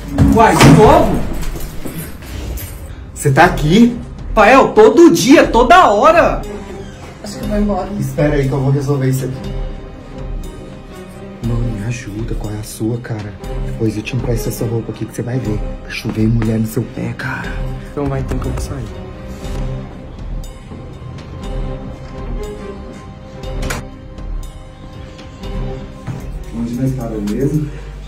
Uai, de novo? Você tá aqui? Rafael, todo dia, toda hora. Acho que eu vou embora. Espera aí que eu vou resolver isso aqui. Mano, me ajuda, qual é a sua, cara? Depois eu te empresto essa roupa aqui que você vai ver. Vai chover mulher no seu pé, cara. Então vai então que eu vou sair. Onde nós estava mesmo?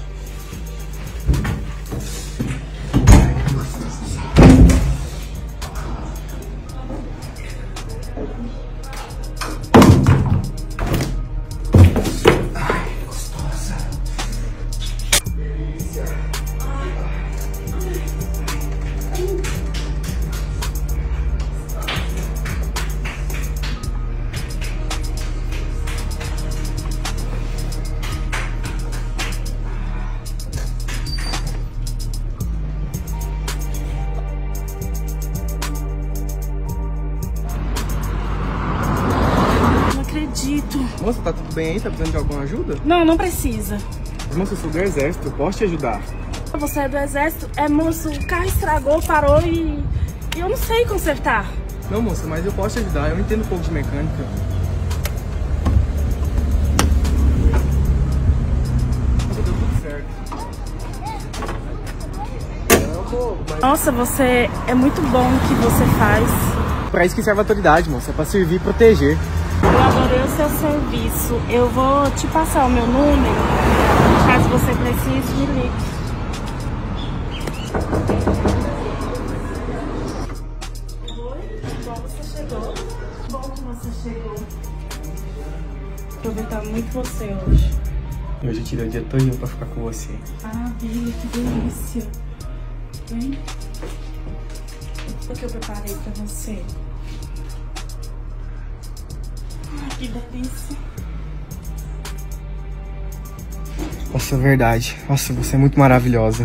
Moça, tá tudo bem aí? Tá precisando de alguma ajuda? Não, não precisa. Moça, eu sou do exército, eu posso te ajudar. Você é do exército? É, moço, o carro estragou, parou e eu não sei consertar. Não, moça, mas eu posso te ajudar, eu entendo um pouco de mecânica. Deu tudo certo. Nossa, você é muito bom o que você faz. Pra isso que serve a autoridade, moça, é pra servir e proteger. Eu adorei o seu serviço. Eu vou te passar o meu número. Caso você precise, me ligue. Oi, que bom você chegou. Que bom que você chegou. Aproveitar muito você hoje. Eu já tirei o dia todinho pra ficar com você. Ah, Bia, que delícia. Vem. O que eu preparei pra você? Que delícia. Nossa, é verdade. Nossa, você é muito maravilhosa.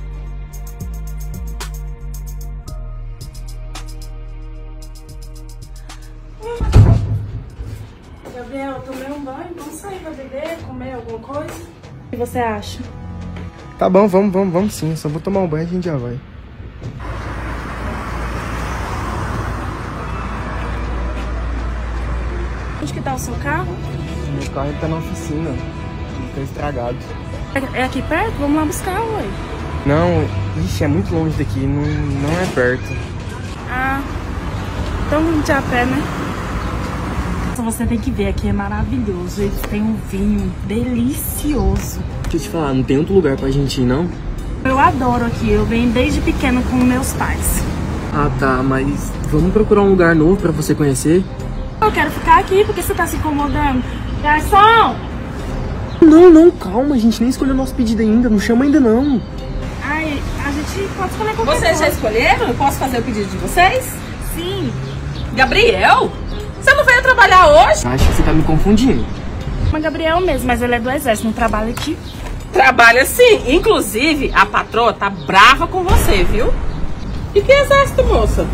Gabriel, eu tomei um banho. Vamos sair pra beber, comer alguma coisa? O que você acha? Tá bom, vamos sim. Só vou tomar um banho e a gente já vai. Onde que tá o seu carro? Meu carro tá na oficina. Ele tá estragado. É aqui perto? Vamos lá buscar, ué. Não, ixi, é muito longe daqui. Não é perto. Ah, então vamos de a pé, né? Você tem que ver, aqui é maravilhoso. Eles têm um vinho delicioso. Deixa eu te falar, não tem outro lugar pra gente ir, não? Eu adoro aqui, eu venho desde pequeno com meus pais. Ah, tá, mas vamos procurar um lugar novo pra você conhecer? Eu quero ficar aqui, porque você tá se incomodando. Garçom! Não, calma, a gente nem escolheu o nosso pedido ainda, não chama ainda não. Ai, a gente pode escolher qualquer coisa. Vocês já escolheram? Eu posso fazer o pedido de vocês? Sim. Gabriel? Você não veio trabalhar hoje? Acho que você tá me confundindo. Mas Gabriel mesmo, mas ele é do exército, não trabalha aqui. Trabalha sim. Inclusive, a patroa tá brava com você, viu? E que exército, moça?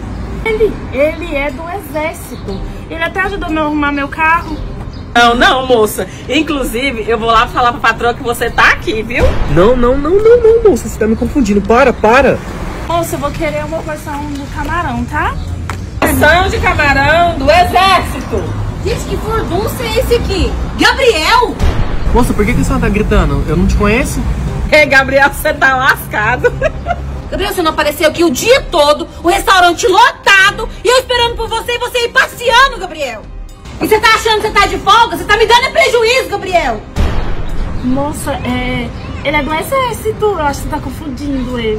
Ele é do exército. Ele até ajudou eu a arrumar meu carro. Não, moça. Inclusive, eu vou lá falar pra patroa que você tá aqui, viu? Não, moça, você tá me confundindo. Para. Moça, eu vou querer uma porção do camarão, tá? Porção de camarão do exército. Gente, que furdunço é esse aqui? Gabriel! Moça, por que a senhora tá gritando? Eu não te conheço? Ei, Gabriel, você tá lascado. Gabriel, você não apareceu aqui o dia todo, o restaurante lotado, e eu esperando por você e você ir passeando, Gabriel. E você tá achando que você tá de folga? Você tá me dando prejuízo, Gabriel. Moça, ele é do exército. Eu acho que você tá confundindo ele.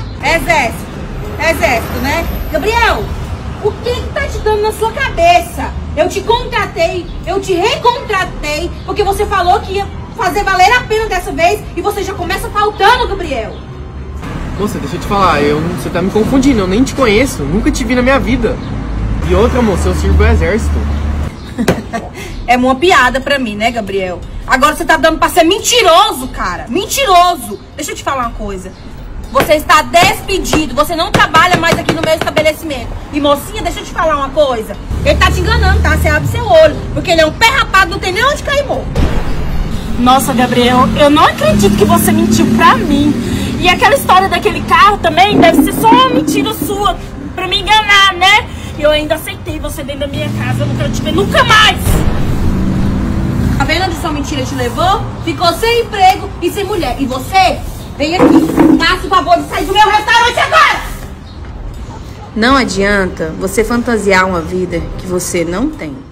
Exército, né? Gabriel, o que tá te dando na sua cabeça? Eu te contratei, eu te recontratei, porque você falou que ia fazer valer a pena dessa vez e você já começa faltando, Gabriel. Moça, deixa eu te falar, você tá me confundindo, eu nem te conheço, nunca te vi na minha vida. E outra, moça, eu sirvo o exército. É uma piada pra mim, né, Gabriel? Agora você tá dando pra ser mentiroso, cara. Mentiroso. Deixa eu te falar uma coisa. Você está despedido. Você não trabalha mais aqui no meu estabelecimento. E, mocinha, deixa eu te falar uma coisa. Ele tá te enganando, tá? Você abre seu olho. Porque ele é um pé rapado, não tem nem onde cair morto. Nossa, Gabriel, eu não acredito que você mentiu pra mim. E aquela história daquele carro também deve ser só uma mentira sua pra me enganar, né? Eu ainda aceitei você dentro da minha casa, eu não quero te ver nunca mais. Tá vendo onde sua mentira te levou? Ficou sem emprego e sem mulher. E você, vem aqui, faça o favor de sair do meu restaurante agora! Não adianta você fantasiar uma vida que você não tem.